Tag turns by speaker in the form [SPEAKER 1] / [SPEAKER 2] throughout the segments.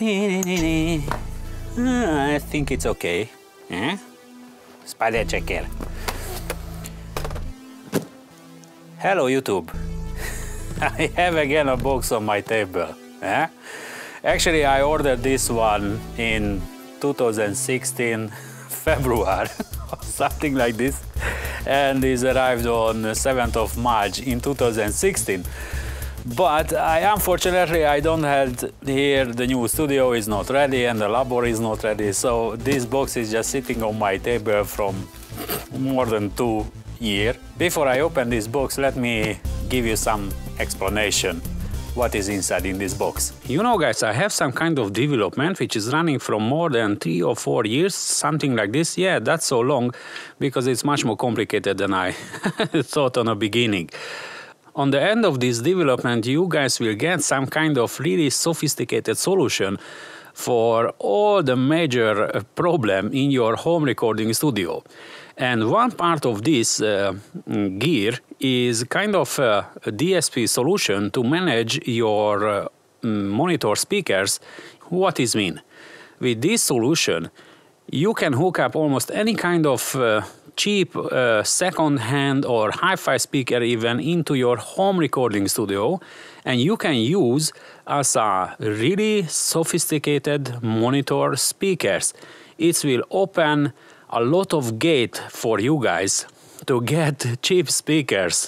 [SPEAKER 1] I think it's okay. Spider checker. Hello YouTube. I have again a box on my table. Actually, I ordered this one in 2016 February or something like this, and it arrived on 7th of March in 2016. But unfortunately I don't have here, the new studio is not ready and the labo is not ready, so this box is just sitting on my table from more than 2 years. Before I open this box, let me give you some explanation what is inside in this box. You know guys, I have some kind of development which is running from more than 3 or 4 years, something like this. Yeah, that's so long because it's much more complicated than I thought on the beginning. On the end of this development, you guys will get some kind of really sophisticated solution for all the major problem in your home recording studio. And one part of this gear is kind of a DSP solution to manage your monitor speakers. What is mean? With this solution, you can hook up almost any kind of cheap second-hand or hi-fi speaker even into your home recording studio, and you can use as a really sophisticated monitor speakers. It will open a lot of gate for you guys to get cheap speakers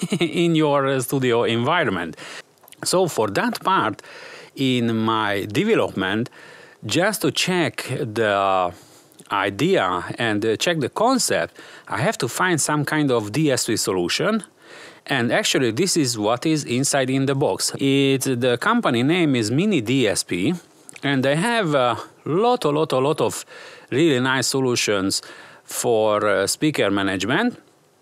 [SPEAKER 1] in your studio environment. So for that part in my development, just to check the idea and check the concept, I have to find some kind of DSP solution, and actually this is what is inside in the box. The company name is miniDSP, and they have a lot of really nice solutions for speaker management,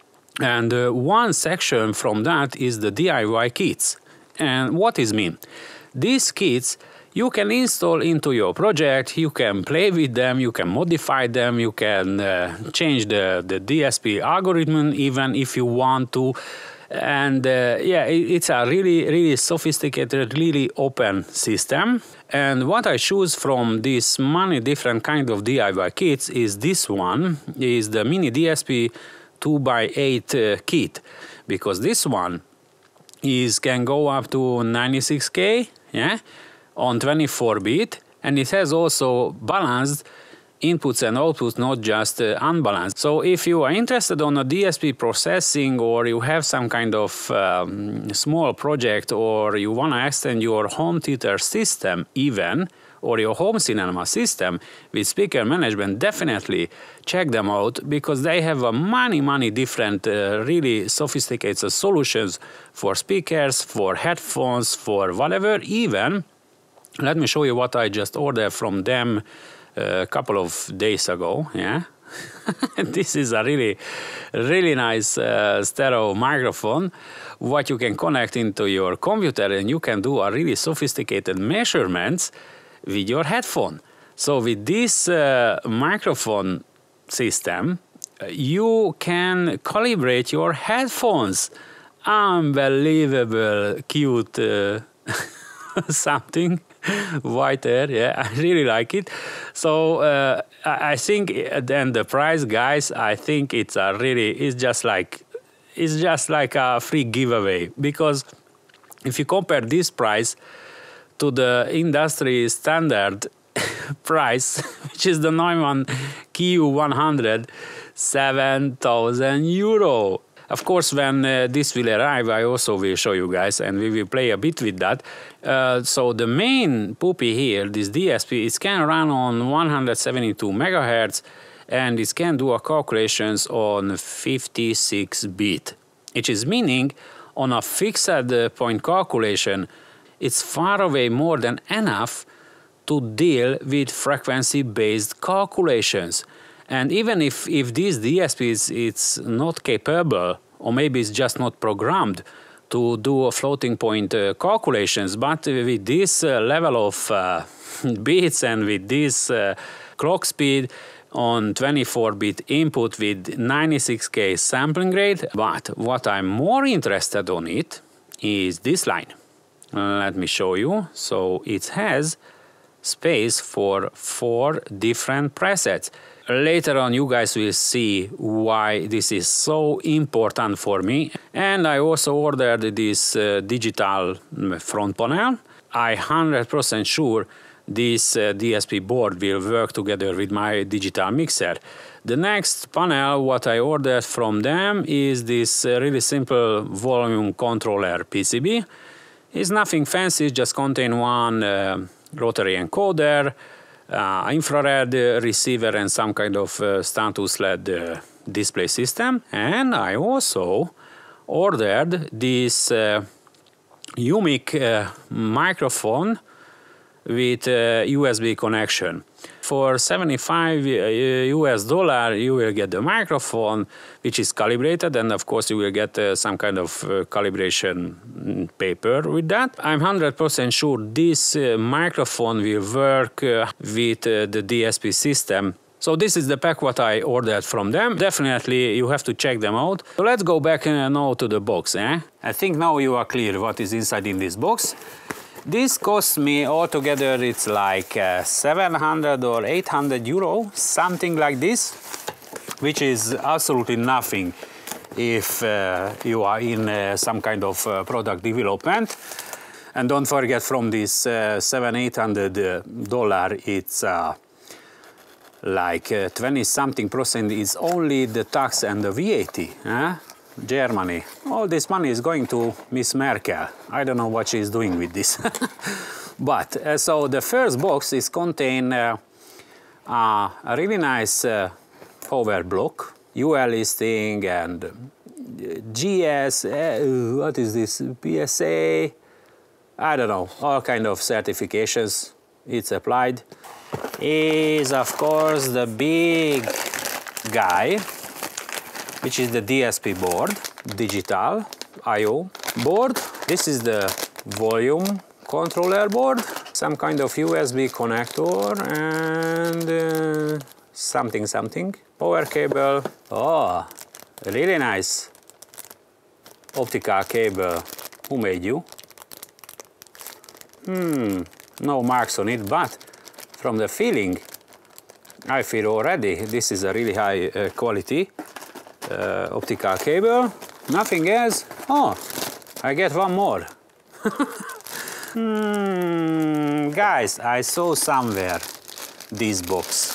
[SPEAKER 1] and one section from that is the DIY kits. And what is mean? These kits you can install into your project, you can play with them, you can modify them, you can change the DSP algorithm even if you want to. And yeah, it's a really sophisticated, really open system. And what I choose from these many different kind of DIY kits is this one, is the miniDSP 2x8 kit, because this one can go up to 96K, yeah, on 24-bit, and it has also balanced inputs and outputs, not just unbalanced. So if you are interested on a DSP processing, or you have some kind of small project, or you want to extend your home theater system even, or your home cinema system with speaker management, definitely check them out, because they have many different really sophisticated solutions for speakers, for headphones, for whatever. Even let me show you what I just ordered from them a couple of days ago. Yeah, this is a really nice stereo microphone, what you can connect into your computer, and you can do a really sophisticated measurements with your headphone. So with this microphone system, you can calibrate your headphones. Unbelievable cute something white there. Yeah, I really like it. So I think then the price, guys, I think it's just like a free giveaway, because if you compare this price to the industry standard price, which is the Neumann Q100, 7,000 euro. Of course, when this will arrive, I also will show you guys, and we will play a bit with that. So the main puppy here, this DSP, it can run on 172 megahertz, and it can do a calculations on 56-bit, which is meaning on a fixed point calculation, it's far away more than enough to deal with frequency-based calculations. And even if this DSP is not capable, or maybe it's just not programmed to do a floating point calculations, but with this level of bits and with this clock speed on 24-bit input with 96K sampling rate. But what I'm more interested on it is this line. Let me show you. So it has space for 4 different presets. Later on you guys will see why this is so important for me. And I also ordered this digital front panel. I'm 100% sure this DSP board will work together with my digital mixer. The next panel what I ordered from them is this really simple volume controller PCB. It's nothing fancy, it just contains one rotary encoder, infrared receiver and some kind of status LED display system. And I also ordered this unique microphone with USB connection. For $75 you will get the microphone which is calibrated, and of course you will get some kind of calibration paper with that. I'm 100% sure this microphone will work with the DSP system. So this is the pack what I ordered from them. Definitely you have to check them out. So let's go back now to the box. I think now you are clear what is inside in this box. This cost me altogether, it's like 700 or 800 euro, something like this, which is absolutely nothing if you are in some kind of product development. And don't forget, from this $700-800, it's like 20-something% is only the tax and the VAT. Germany. All this money is going to Miss Merkel. I don't know what she's doing with this. But so the first box is contain a really nice power block, UL listing and GS, what is this, PSA, I don't know, all kind of certifications it's applied. Is of course the big guy, which is the DSP board, digital I/O board. This is the volume controller board, some kind of USB connector and something, power cable. Oh, really nice optical cable. Who made you? No marks on it, but from the feeling, I feel already this is a really high quality optical cable. Nothing else. Oh, I get one more. Guys, I saw somewhere this box.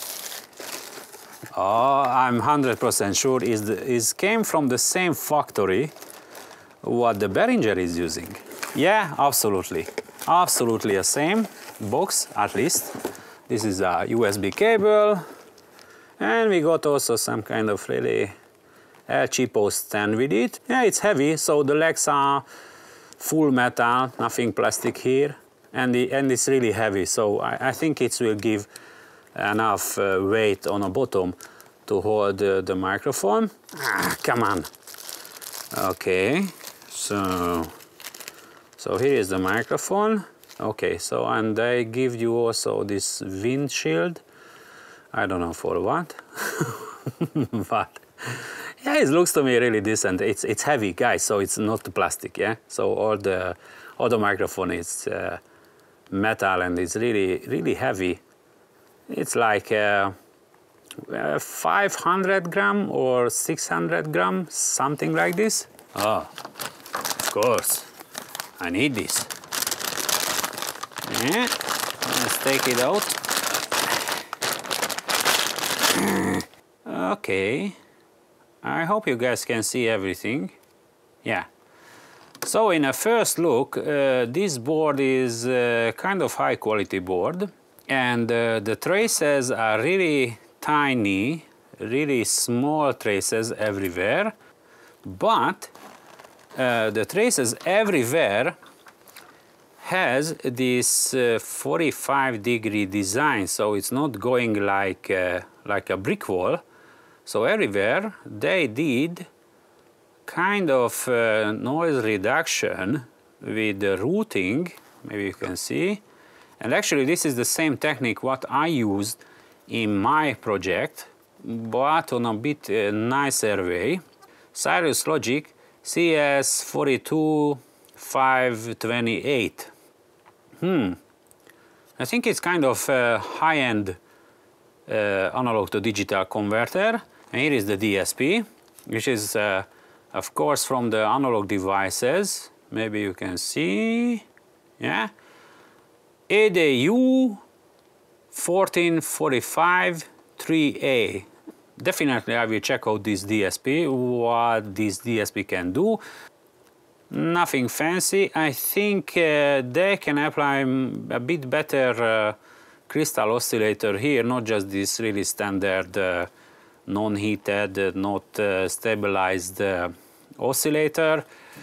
[SPEAKER 1] Oh, I'm 100% sure it came from the same factory what the Behringer is using. Yeah, absolutely. Absolutely the same box, at least. This is a USB cable. And we got also some kind of really cheapo stand with it. Yeah, it's heavy, so the legs are full metal, nothing plastic here. And it's really heavy, so I think it will give enough weight on the bottom to hold the microphone. Come on. Okay, so here is the microphone. Okay, so and they give you also this windshield. I don't know for what, but yeah, it looks to me really decent. It's heavy, guys, so it's not plastic, yeah. So all the microphone is metal and it's really heavy. It's like 500 gram or 600 gram, something like this. Oh, of course, I need this. Yeah, let's take it out. Okay, I hope you guys can see everything. Yeah. So in a first look, this board is kind of high quality board, and the traces are really tiny, really small traces everywhere, but the traces everywhere has this 45-degree design, so it's not going like a brick wall. So everywhere they did kind of noise reduction with the routing, maybe you can see. And actually this is the same technique what I used in my project, but on a bit nicer way. Cirrus Logic CS42528. I think it's kind of a high-end analog to digital converter. And here is the DSP, which is of course from the analog devices. Maybe you can see, yeah. ADU 1445 3A. Definitely I will check out this DSP, what this DSP can do. Nothing fancy. I think they can apply a bit better crystal oscillator here, not just this really standard non-heated, not stabilized oscillator.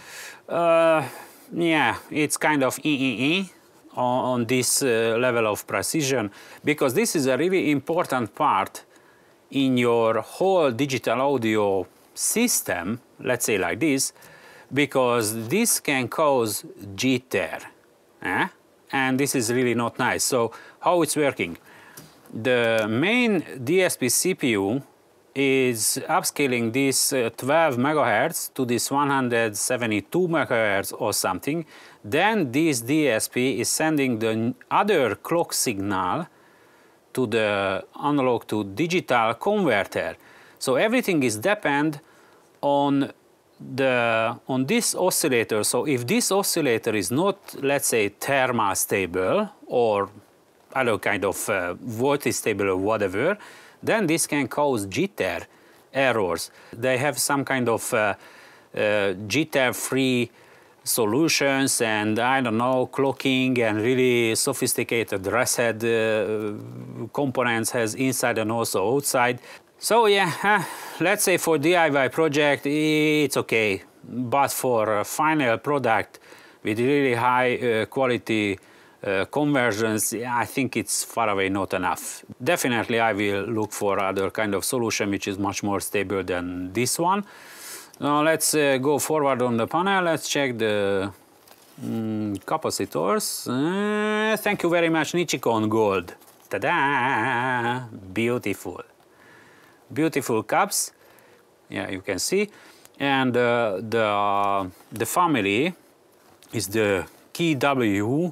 [SPEAKER 1] Yeah, it's kind of on this level of precision, because this is a really important part in your whole digital audio system, let's say like this, because this can cause jitter, and this is really not nice. So how it's working? The main DSP CPU is upscaling this 12 megahertz to this 172 megahertz or something. Then this DSP is sending the other clock signal to the analog to digital converter. So everything is depend on this oscillator. So if this oscillator is not, let's say, thermal stable or other kind of voltage stable or whatever, then this can cause jitter errors. They have some kind of jitter-free solutions, and I don't know, clocking and really sophisticated reset components has inside and also outside. So yeah, let's say for DIY project it's okay, but for a final product with really high quality conversions, I think it's far away not enough. Definitely I will look for other kind of solution which is much more stable than this one. Now let's go forward on the panel. Let's check the capacitors. Thank you very much, Nichicon Gold. Ta-da! Beautiful. Beautiful caps. Yeah, you can see. And the family is the KW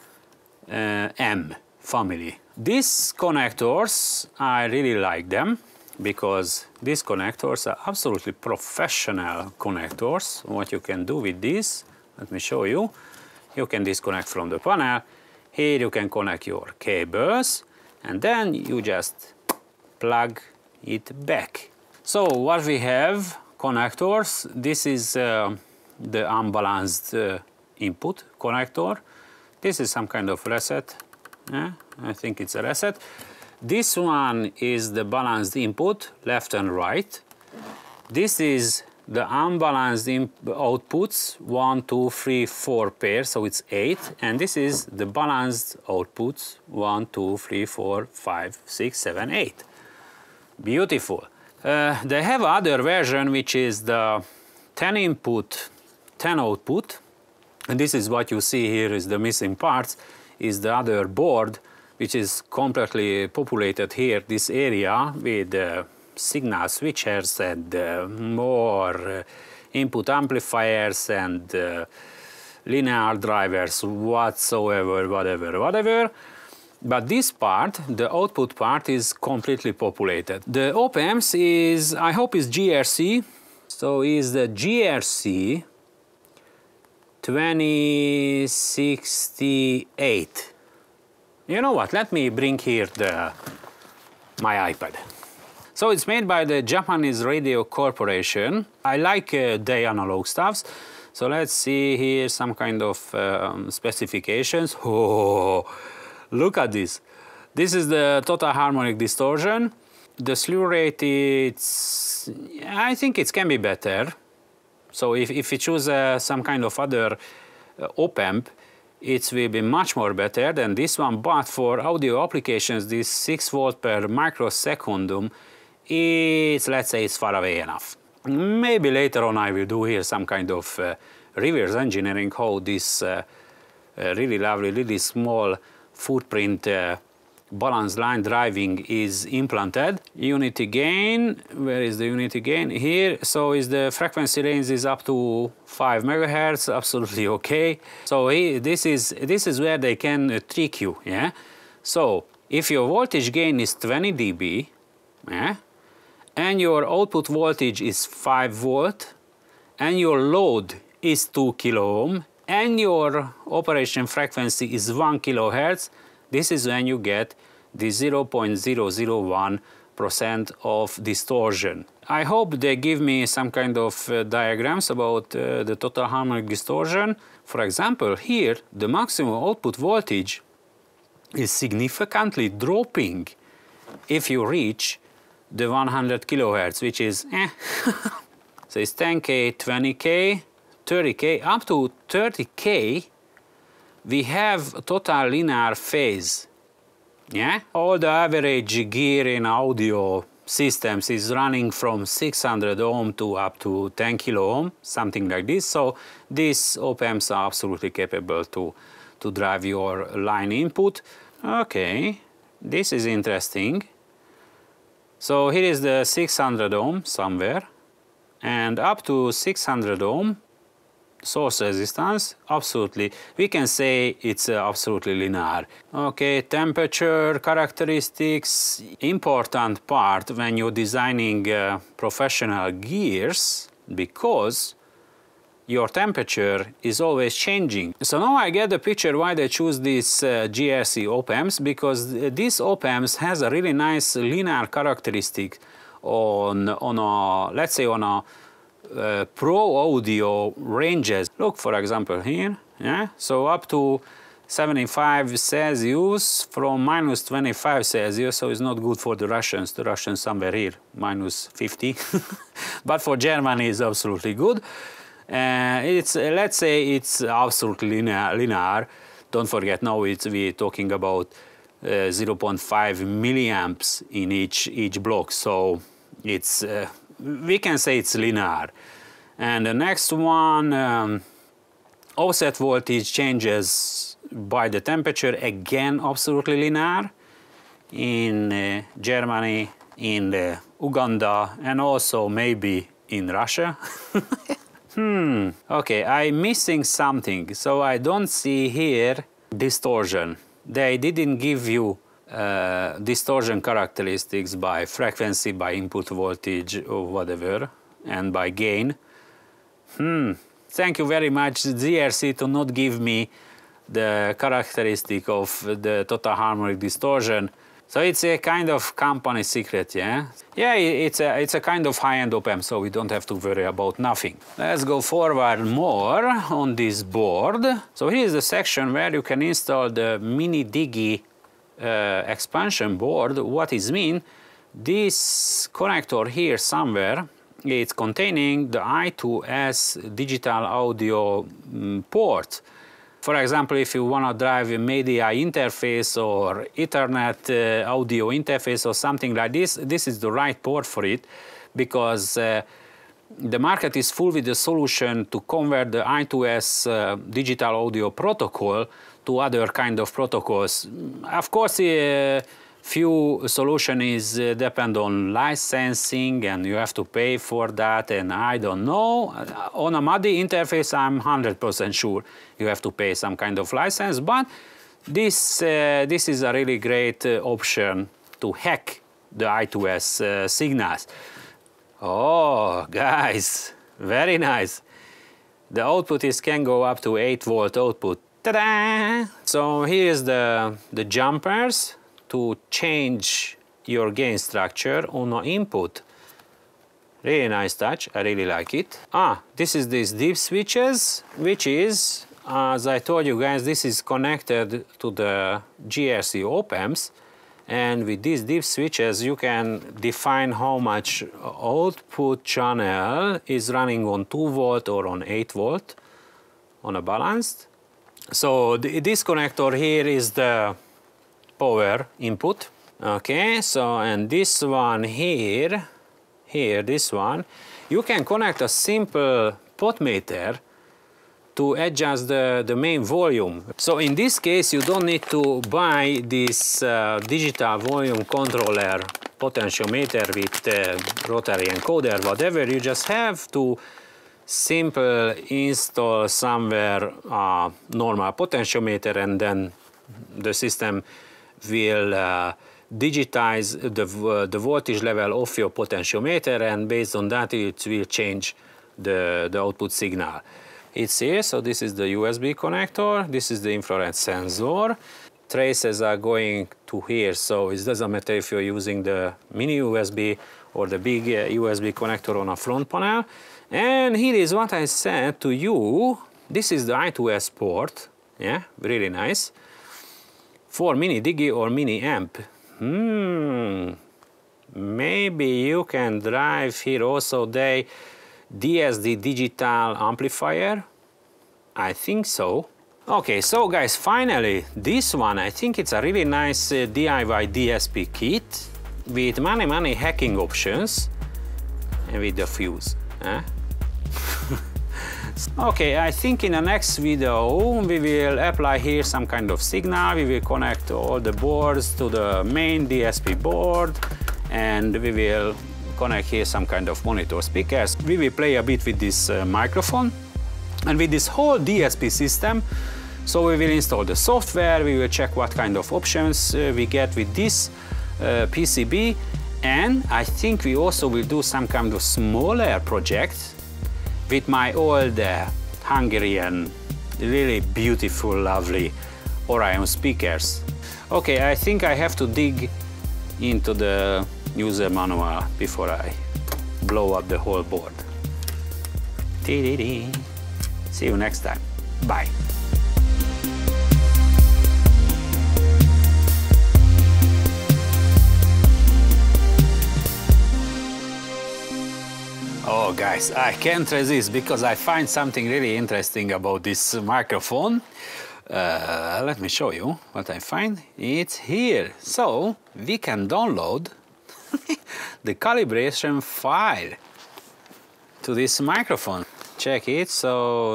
[SPEAKER 1] M family. These connectors, I really like them because these connectors are absolutely professional connectors. What you can do with this, let me show you. You can disconnect from the panel. Here you can connect your cables and then you just plug it back. So what we have, connectors, this is the unbalanced input connector. This is some kind of reset. I think it's a reset. This one is the balanced input, left and right. This is the unbalanced outputs, 1, 2, 3, 4 pairs, so it's 8. And this is the balanced outputs, 1, 2, 3, 4, 5, 6, 7, 8. Beautiful. They have other version which is the 10 input, 10 output. And this is what you see here is the missing parts, is the other board which is completely populated here, this area with signal switchers and more input amplifiers and linear drivers whatsoever, whatever. But this part, the output part, is completely populated. The op-amps is, I hope is GRC. So is the GRC 2068. You know what, let me bring here my iPad. So it's made by the Japanese Radio Corporation. I like their analog stuffs. So let's see here some kind of specifications. Oh, look at this. This is the total harmonic distortion. The slew rate, I think it can be better. So if you choose some kind of other op-amp, it will be much more better than this one. But for audio applications, this 6 volt per microsecundum, it's, let's say, it's far away enough. Maybe later on I will do here some kind of reverse engineering, how this really lovely, really small footprint balance line driving is implanted. Unity gain, where is the unity gain? Here, so is the frequency range is up to 5 megahertz, absolutely okay. So this is where they can trick you, yeah? So if your voltage gain is 20 dB, yeah, and your output voltage is 5 volt, and your load is 2 kilo ohm, and your operation frequency is 1 kilohertz, this is when you get the 0.001% of distortion. I hope they give me some kind of diagrams about the total harmonic distortion. For example, here the maximum output voltage is significantly dropping if you reach the 100 kilohertz, which is so it's 10K, 20K, 30K, up to 30K we have total linear phase. Yeah, all the average gear in audio systems is running from 600 ohm to up to 10 kilo ohm, something like this. So these op-amps are absolutely capable to drive your line input. Okay, this is interesting. So here is the 600 ohm somewhere, and up to 600 ohm source resistance, absolutely, we can say it's absolutely linear. Okay, temperature characteristics, important part when you're designing professional gears, because your temperature is always changing. So now I get the picture why they choose these GRC op-amps, because these op-amps has a really nice linear characteristic on a, let's say on a pro audio ranges. Look, for example, here, yeah, so up to 75 Celsius from minus 25 Celsius, so it's not good for the Russians. The Russians somewhere here, minus 50, but for Germany it's absolutely good. It's let's say it's absolutely linear. Don't forget, now we're talking about 0.5 milliamps in each block, so it's we can say it's linear. And the next one, offset voltage changes by the temperature, again absolutely linear in Germany, in Uganda, and also maybe in Russia. Okay, I'm missing something. So I don't see here distortion. They didn't give you distortion characteristics by frequency, by input voltage or whatever, and by gain. Thank you very much, GRC, to not give me the characteristic of the total harmonic distortion. So it's a kind of company secret, yeah? Yeah, it's a kind of high-end op-amp, so we don't have to worry about nothing. Let's go forward more on this board. So here's the section where you can install the miniDSP expansion board. What is mean? This connector here somewhere, it's containing the I2S digital audio port. For example, if you want to drive a media interface or Ethernet audio interface or something like this, this is the right port for it, because the market is full with the solution to convert the I2S digital audio protocol to other kind of protocols. Of course, few solution is depend on licensing, and you have to pay for that, and I don't know. On a MADI interface, I'm 100% sure you have to pay some kind of license, but this is a really great option to hack the I2S signals. Oh, guys, very nice. The output can go up to 8 volt output. Ta-da! So here's the jumpers to change your gain structure on an input. Really nice touch, I really like it. This is these deep switches, which is, as I told you guys, this is connected to the GRC op-amps, and with these deep switches you can define how much output channel is running on 2 volt or on 8 volt on a balanced. So this connector here is the power input. Okay, so and this one here, this one, you can connect a simple potmeter to adjust the main volume. So in this case, you don't need to buy this digital volume controller potentiometer with rotary encoder, whatever. You just have to simple install somewhere a normal potentiometer, and then the system will digitize the voltage level of your potentiometer, and based on that it will change the output signal. It's here, so this is the USB connector, this is the infrared sensor. Traces are going to here, so it doesn't matter if you're using the mini USB or the big USB connector on a front panel. And here is what I said to you. This is the I2S port, yeah, really nice. For mini digi or mini amp. Maybe you can drive here also the DSD digital amplifier. I think so. Okay, so guys, finally this one, I think it's a really nice DIY DSP kit with many hacking options and with the fuse. Okay, I think in the next video we will apply here some kind of signal. We will connect all the boards to the main DSP board, and we will connect here some kind of monitor speakers. We will play a bit with this microphone and with this whole DSP system. So we will install the software, we will check what kind of options we get with this PCB, and I think we also will do some kind of smaller project with my old Hungarian, really beautiful, lovely Orion speakers. Okay, I think I have to dig into the user manual before I blow up the whole board. See you next time. Bye. Oh guys, I can't resist because I find something really interesting about this microphone. Let me show you what I find. It's here. So we can download the calibration file to this microphone. Check it. So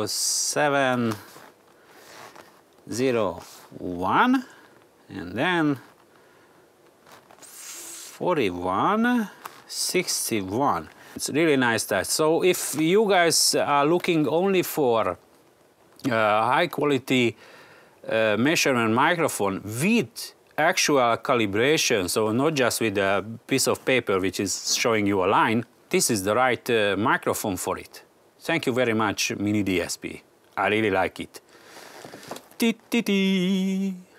[SPEAKER 1] 701 and then 4161. It's really nice that. So if you guys are looking only for high quality measurement microphone with actual calibration, so not just with a piece of paper which is showing you a line, this is the right microphone for it. Thank you very much, miniDSP. I really like it.